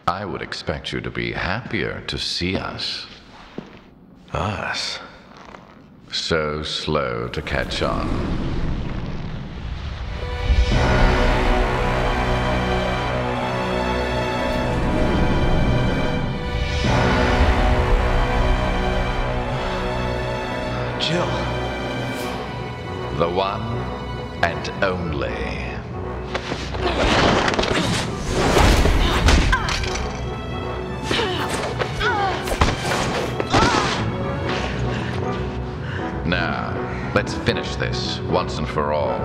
I would expect you to be happier to see us. Us? So slow to catch on. Jill. The one and only. Now, let's finish this once and for all.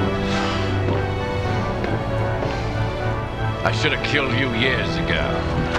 I should have killed you years ago.